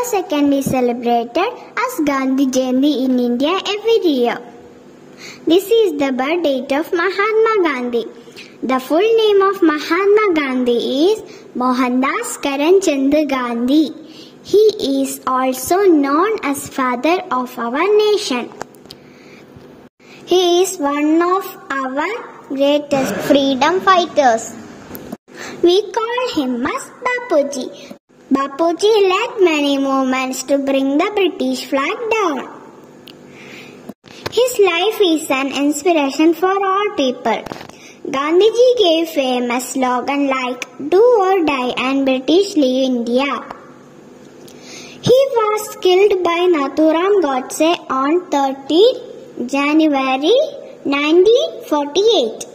2nd is celebrated as Gandhi Jayanti in India every year. This is the birth date of Mahatma Gandhi. The full name of Mahatma Gandhi is Mohandas Karamchand Gandhi. He is also known as father of our nation. He is one of our greatest freedom fighters. We call him as Bapuji. Bapuji led many movements to bring the British flag down. His life is an inspiration for all people. Gandhiji gave famous slogans like "Do or die" and "British leave India." He was killed by Nathuram Godse on 30 January 1948.